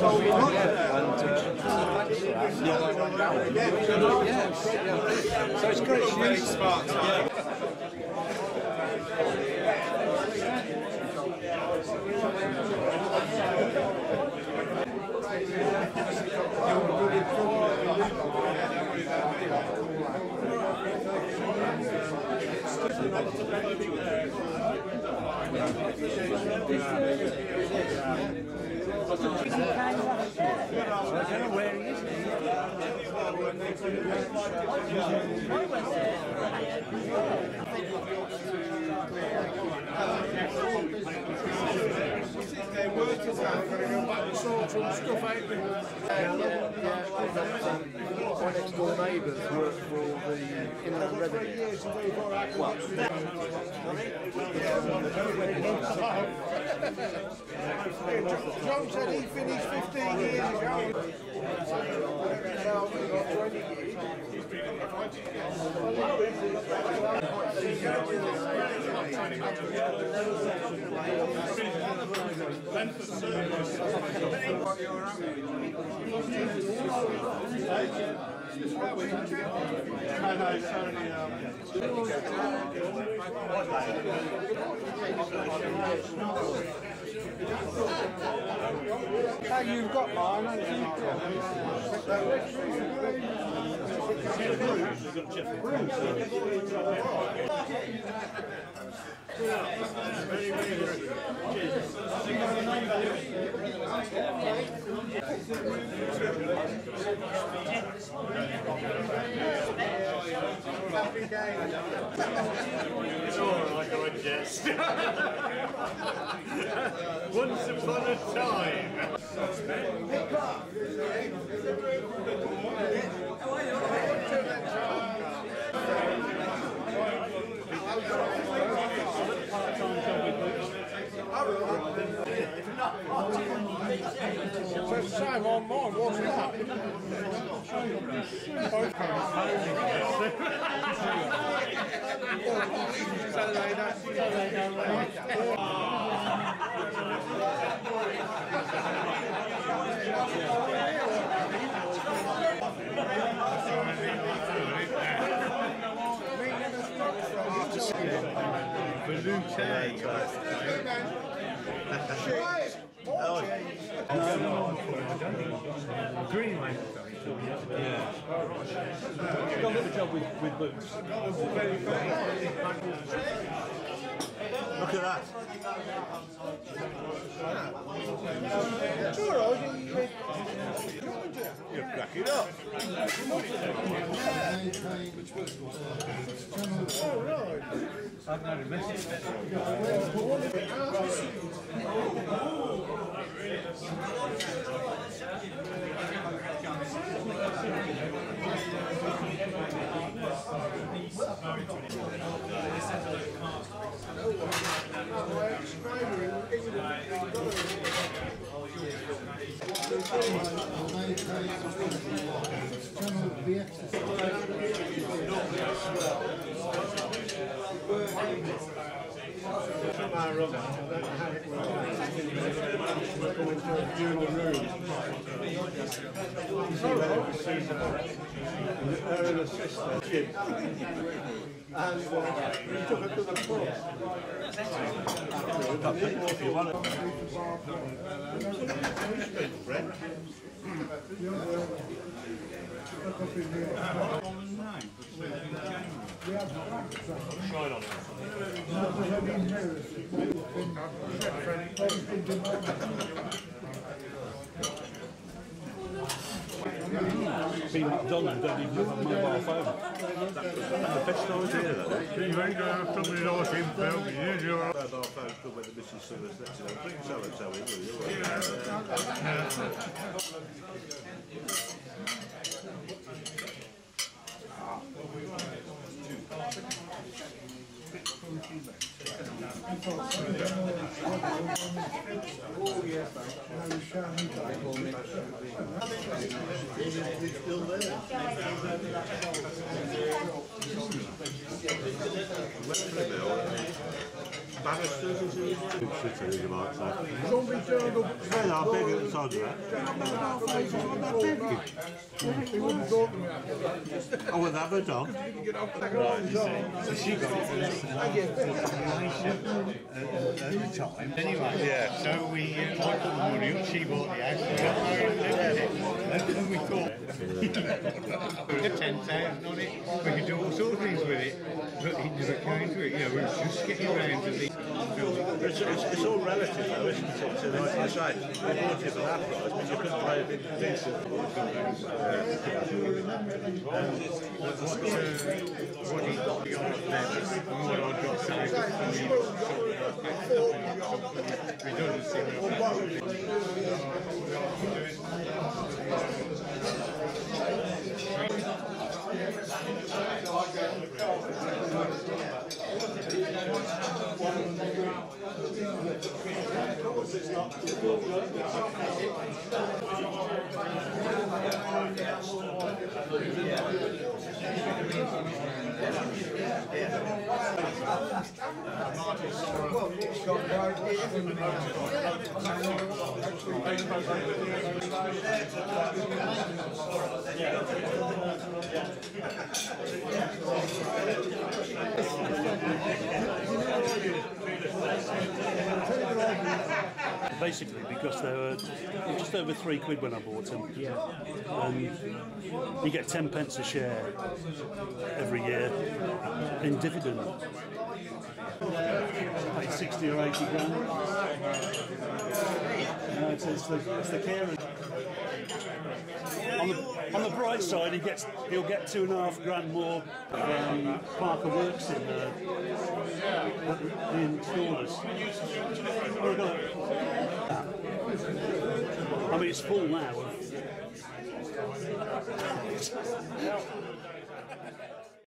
So it's great. Very smart time. Their workers are going to go back and sort some stuff out. My next door neighbours work for the Inland Revenue. John said he finished 15 years ago. Length of service. You've got mine, haven't you? Very, very good. It's all right, I jest. Once upon a time. So it's the same on mine, what's that? Green line. Yeah. You've got a little job with boots. Look at that. You're cracking up. Oh, right. I've not admitted Her and her sister, Jim, and he took her to the pub. If you want Shine on it. Being done and don't even have a mobile phone. That's the best idea, that. You ain't going to have somebody like him, Phil. You use your Mobile phone's good when the missus sort of lets you know, bring so-and-so in, will you? Oh, yes, it's still there. barristers or something. Good city, you might say. Somebody turned up. Well, I'm big at the side of that. He wouldn't talk to me. I would have a dog. So she got it for at the time. Anyway, Yeah. so we I put the money up, she bought the house, we got married and lived in it. And we thought, we got 10,000 on it, we could do all sorts of things with it, but he never came to it, you know, we were just getting around to the It's all relative though, isn't it? So like I say, we bought it for that price, but you couldn't play a bit decent. what he got then, and what I got so redundancy. Basically, because they were just over £3 when I bought them. Yeah. And you get 10 pence a share every year in dividend. Like 60 or 80 grand. No, it's the caring. On the bright side, he'll get £2.5 more Parker Works in the installers. I mean, it's full now.